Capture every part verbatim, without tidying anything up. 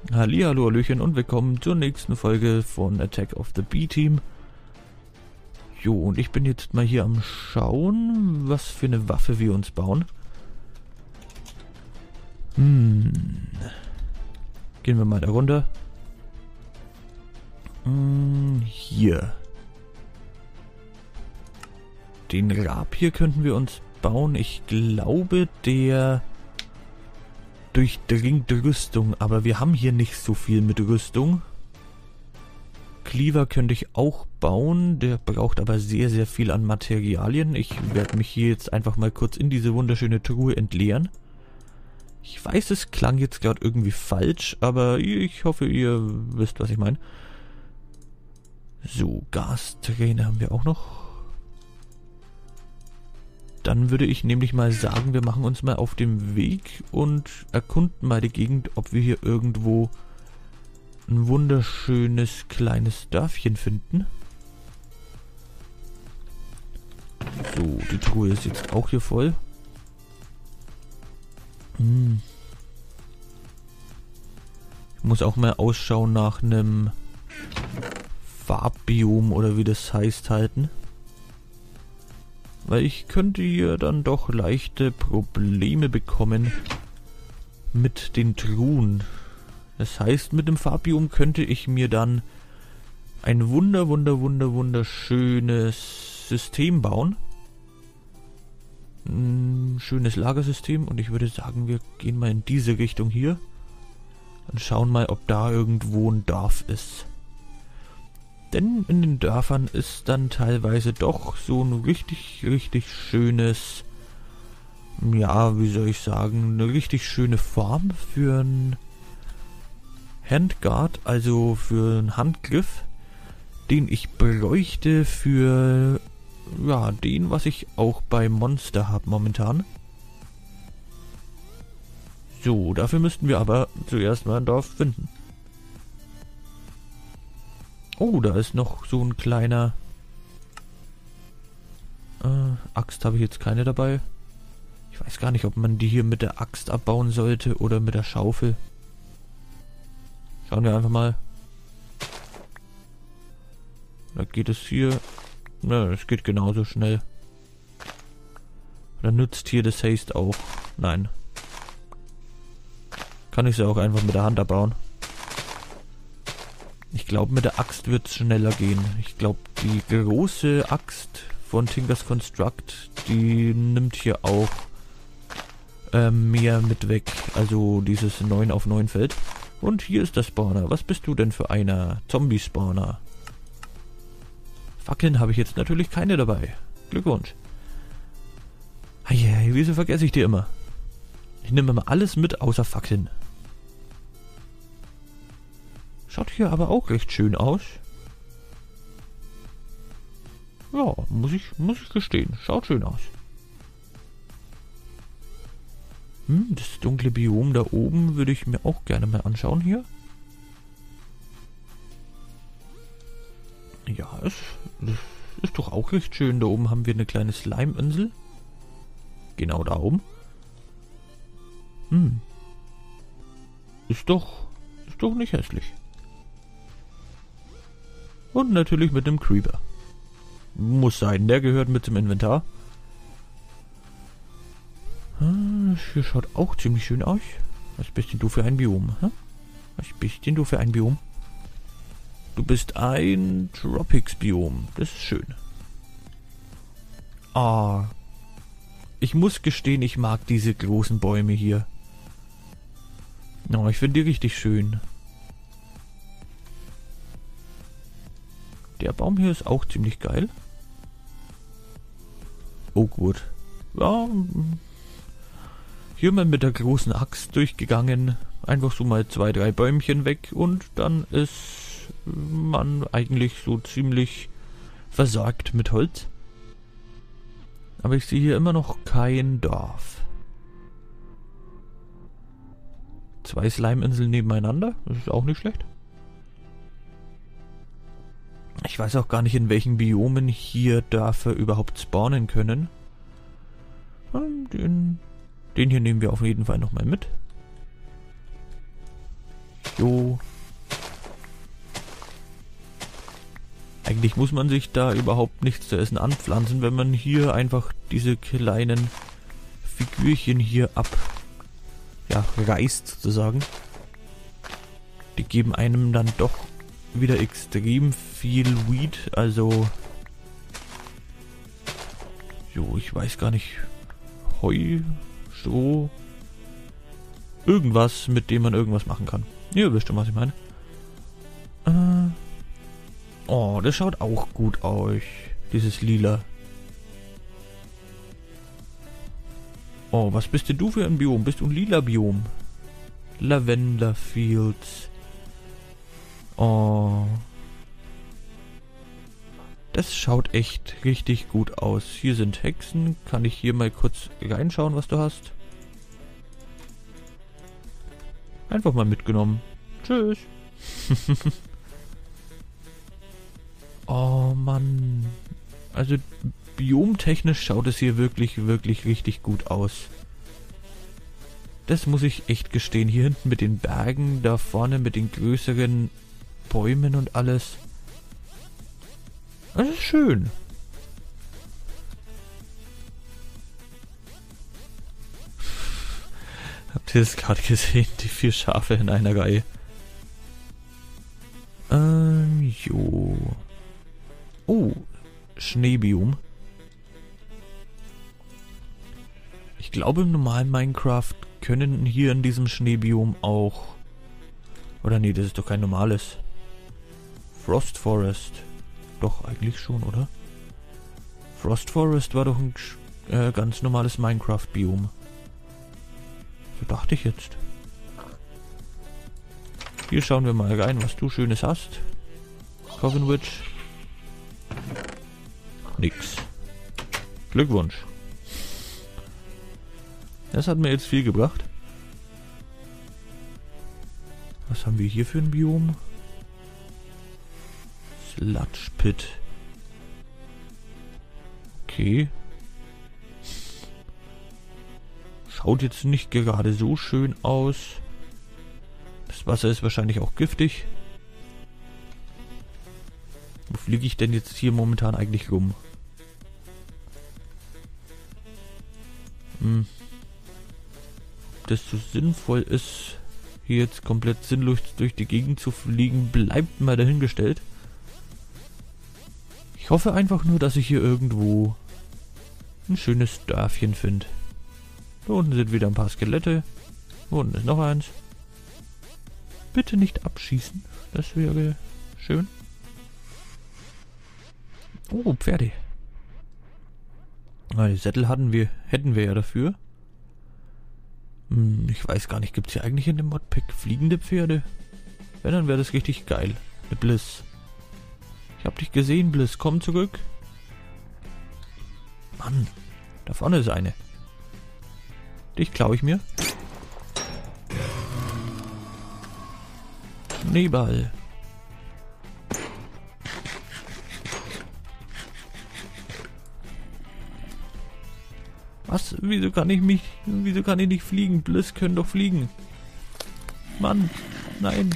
Hallihallo, Hallöchen und willkommen zur nächsten Folge von Attack of the B-Team. Jo, und ich bin jetzt mal hier am Schauen, was für eine Waffe wir uns bauen. Hm. Gehen wir mal da runter. Hm, hier. Den Rapier könnten wir uns bauen. Ich glaube, der durchdringt Rüstung, aber wir haben hier nicht so viel mit Rüstung. Cleaver könnte ich auch bauen, der braucht aber sehr, sehr viel an Materialien. Ich werde mich hier jetzt einfach mal kurz in diese wunderschöne Truhe entleeren. Ich weiß, es klang jetzt gerade irgendwie falsch, aber ich hoffe, ihr wisst, was ich meine. So, Gasträne haben wir auch noch. Dann würde ich nämlich mal sagen, wir machen uns mal auf den Weg und erkunden mal die Gegend, ob wir hier irgendwo ein wunderschönes kleines Dörfchen finden. So, die Truhe ist jetzt auch hier voll. Hm. Ich muss auch mal Ausschau nach einem Farbbiom oder wie das heißt halten. Weil ich könnte hier dann doch leichte Probleme bekommen mit den Truhen. Das heißt, mit dem Farbbiom könnte ich mir dann ein wunder, wunder, wunder, wunderschönes System bauen. Ein schönes Lagersystem. Und ich würde sagen, wir gehen mal in diese Richtung hier. Und schauen mal, ob da irgendwo ein Dorf ist. Denn in den Dörfern ist dann teilweise doch so ein richtig, richtig schönes, ja, wie soll ich sagen, eine richtig schöne Form für ein Handguard, also für einen Handgriff, den ich bräuchte für, ja, den, was ich auch bei Monster habe momentan. So, dafür müssten wir aber zuerst mal ein Dorf finden. Oh, da ist noch so ein kleiner... Äh, Axt habe ich jetzt keine dabei. Ich weiß gar nicht, ob man die hier mit der Axt abbauen sollte oder mit der Schaufel. Schauen wir einfach mal. Da geht es hier... Na, es geht genauso schnell. Oder nützt hier das Haste auch? Nein. Kann ich sie auch einfach mit der Hand abbauen. Ich glaube, mit der Axt wird es schneller gehen. Ich glaube, die große Axt von Tinker's Construct, die nimmt hier auch äh, mehr mit weg. Also dieses neun auf neun Feld. Und hier ist der Spawner. Was bist du denn für einer? Zombie-Spawner. Fackeln habe ich jetzt natürlich keine dabei. Glückwunsch. Hey, wieso vergesse ich dir immer? Ich nehme immer alles mit, außer Fackeln. Schaut hier aber auch recht schön aus. Ja, muss ich, muss ich gestehen. Schaut schön aus. Hm, das dunkle Biom da oben würde ich mir auch gerne mal anschauen hier. Ja, es das ist doch auch recht schön. Da oben haben wir eine kleine Slime-Insel. Genau da oben. Hm. Ist doch, ist doch nicht hässlich. Und natürlich mit dem Creeper. Muss sein, der gehört mit zum Inventar. Das hier schaut auch ziemlich schön aus. Was bist denn du für ein Biom? Hä? Was bist denn du für ein Biom? Du bist ein Tropics-Biom. Das ist schön. Ah. Ich muss gestehen, ich mag diese großen Bäume hier. Oh, ich finde die richtig schön. Der Baum hier ist auch ziemlich geil. Oh gut. Ja, hier mal mit der großen Axt durchgegangen. Einfach so mal zwei, drei Bäumchen weg und dann ist man eigentlich so ziemlich versorgt mit Holz. Aber ich sehe hier immer noch kein Dorf. Zwei Slime-Inseln nebeneinander, das ist auch nicht schlecht. Ich weiß auch gar nicht, in welchen Biomen hier Dörfer überhaupt spawnen können. Den, den hier nehmen wir auf jeden Fall nochmal mit. Jo. Eigentlich muss man sich da überhaupt nichts zu essen anpflanzen, wenn man hier einfach diese kleinen Figürchen hier ab, ja, reißt sozusagen. Die geben einem dann doch wieder extrem viel Weed, also jo, ich weiß gar nicht, Heu, Stroh, irgendwas, mit dem man irgendwas machen kann. Ihr wisst schon, was ich meine. Äh, oh, das schaut auch gut aus, dieses Lila. Oh, was bist denn du für ein Biom? Bist du ein lila Biom? Lavender Fields. Oh. Das schaut echt richtig gut aus. Hier sind Hexen. Kann ich hier mal kurz reinschauen, was du hast? Einfach mal mitgenommen. Tschüss. Oh Mann. Also biomtechnisch schaut es hier wirklich, wirklich richtig gut aus. Das muss ich echt gestehen. Hier hinten mit den Bergen, da vorne mit den größeren Bäumen und alles. Das ist schön. Habt ihr das gerade gesehen? Die vier Schafe in einer Reihe. Ähm, jo. Oh, Schneebiom. Ich glaube, im normalen Minecraft können hier in diesem Schneebiom auch... Oder nee, das ist doch kein normales. Frost Forest. Doch, eigentlich schon, oder? Frost Forest war doch ein äh, ganz normales Minecraft-Biom. So dachte ich jetzt. Hier schauen wir mal rein, was du Schönes hast. Coven Witch. Nix. Glückwunsch. Das hat mir jetzt viel gebracht. Was haben wir hier für ein Biom? Sludge Pit. Okay. Schaut jetzt nicht gerade so schön aus. Das Wasser ist wahrscheinlich auch giftig. Wo fliege ich denn jetzt hier momentan eigentlich rum? Hm. Ob das so sinnvoll ist, hier jetzt komplett sinnlos durch die Gegend zu fliegen, bleibt mal dahingestellt. Ich hoffe einfach nur, dass ich hier irgendwo ein schönes Dörfchen finde. Da unten sind wieder ein paar Skelette. Da unten ist noch eins. Bitte nicht abschießen. Das wäre schön. Oh, Pferde. Ah, die Sättel hatten wir, hätten wir ja dafür. Hm, ich weiß gar nicht, gibt es hier eigentlich in dem Modpack fliegende Pferde? Wenn, dann wäre das richtig geil. Mit Bliss. Ich hab dich gesehen, Bliss. Komm zurück. Mann, da vorne ist eine. Dich klaue ich mir. Schneeball. Was? Wieso kann ich mich... Wieso kann ich nicht fliegen? Bliss können doch fliegen. Mann, nein.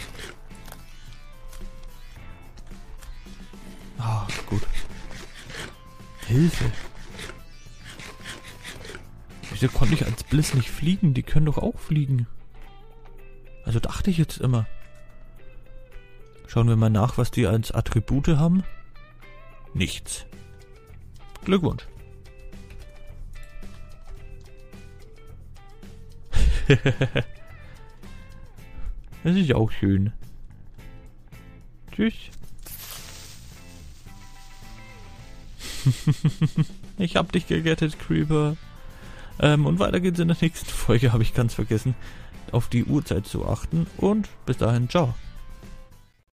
Ah, gut. Hilfe. Wieso konnte ich als Bliss nicht fliegen? Die können doch auch fliegen. Also dachte ich jetzt immer. Schauen wir mal nach, was die als Attribute haben. Nichts. Glückwunsch. Das ist auch schön. Tschüss. Ich hab dich gerettet, Creeper. Ähm, und weiter geht's in der nächsten Folge, habe ich ganz vergessen, auf die Uhrzeit zu achten. Und bis dahin, ciao.